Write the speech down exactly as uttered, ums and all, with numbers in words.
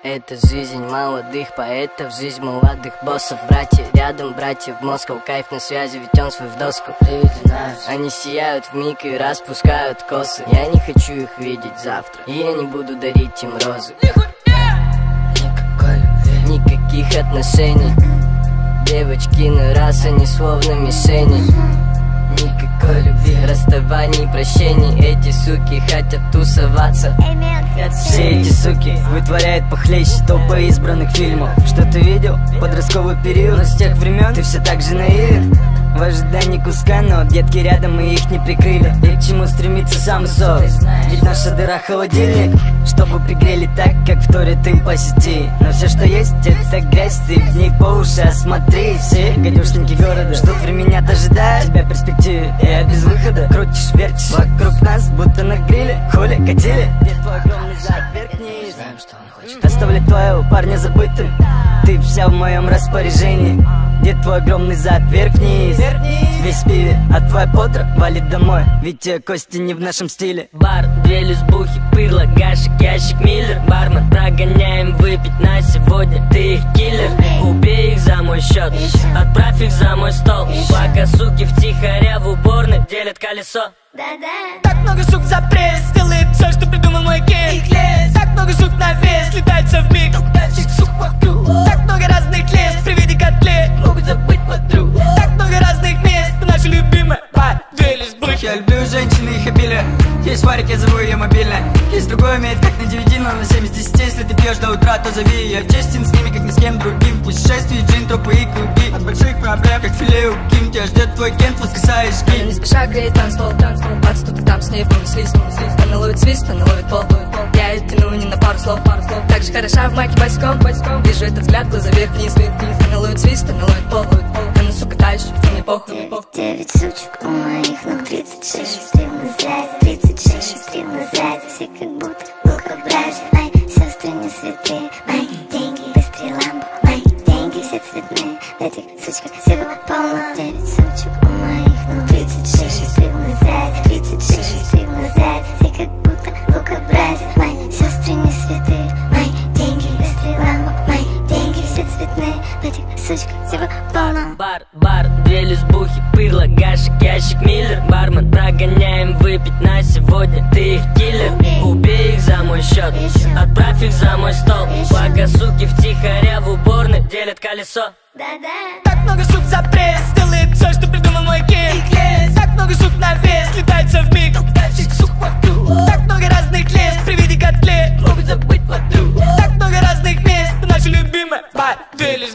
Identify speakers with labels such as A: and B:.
A: Это жизнь молодых поэтов, жизнь молодых боссов. Братья рядом, братья в Москву, кайф на связи, ведь он свой в доску. Они сияют вмиг и распускают косы. Я не хочу их видеть завтра, и я не буду дарить им розы. Никакой любви, никаких отношений. Девочки на раз, они словно мишени. Никакой любви, расставаний, прощений. Эти суки хотят тусоваться. Все эти суки вытворяют похлеще топа избранных фильмов. Что ты видел? Подростковый период. Но с тех времен ты все так же наивен. В ожидании куска, но детки рядом, мы их не прикрыли. И к чему стремится сам сок? Ведь наша дыра холодильник, чтобы пригрели так, как вторят им по сети. Но все, что есть, это грязь, ты в ней по уши осмотри. Все гадюшники города ждут времени, ожидают тебя перспективы. Я без выхода, крутишь, вертишь вокруг нас, будто на гриле. Хули, катили, где твой огромный зад, вверх-вниз. Знаем, что он хочет. Оставлять твоего парня забытым, ты вся в моем распоряжении. Где твой огромный зад, вверх-вниз, весь в пиве, а твоя подра валит домой, ведь те кости не в нашем стиле.
B: Бар, две лесбухи, пырло, гашек, ящик, миллер. Бармен, прогоняем выпить на сегодня, ты их киллер. Убей их за мой счет, отправь их за мой стол. Пока суки втихаря в уборной делят колесо.
C: Да-да. Так много сук за пресс, делает все, что придумал мой гей. Так много сук на вес, летается в миг. Сук вокруг. Так много разных лес, при виде котлет могут забыть подруг. Так много разных мест, наши любимые бар, две лесбухи.
D: Я люблю женщин и их обилие. Есть варик, я зову ее мобильная. Есть другой умеет как на девяти, но на семь из десяти. Если ты пьешь до утра, то зови. Я честен с ними, как ни с кем другим. Путешествие, джин, тропы и круги. От больших проблем, как филе у Ким. Тебя ждет твой кент, воскресаешь
E: Она
D: гид.
E: не спеша греет танцпол, танцпол. Бац, тут и там с ней пронеслись, пронеслись. Она ловит свист, она ловит пол, ловит пол. Я ее тяну не на пару слов, пару слов. Так же хороша в майке босиком, босиком. Вижу этот взгляд, глаза вверх-вниз, вверх-вниз. Она ловит свист, она ловит пол, ловит пол. Она, сука, тащит, мне похуй, мне похуй.
C: Девять сучек у моих ног, тридцать шесть, стрим сзади, тридцать шесть, стрим сзади. Все как будто лукобразие. Мои сестры не святые, мои деньги быстрее ламбо. Мои деньги все цветные, в этих сучках всего полно. Девять сучек у моих ног, тридцать шесть, стрим сзади, тридцать шесть, стрим сзади. Все как будто лукобразие. Мои сестры не святые, мои деньги быстрее ламбо. Мои деньги все цветные, в этих сучках всего полно.
B: Бар, бар, две лесбухи, пырло, гашек, ящик, миллер. Бармен, прогоняем выпить на сегодня, ты их киллер. Убей их за мой счет, отправь их за мой стол. Пока суки втихаря в уборной делят колесо.
C: Да-да. Так много сук за пресс, делает все, что придумал мой гей. Так много сук на вес, летается в миг. Сук вокруг. Так много разных лес, при виде котлет могут забыть подруг. Так много разных мест, наши любимые бар, две лесбухи.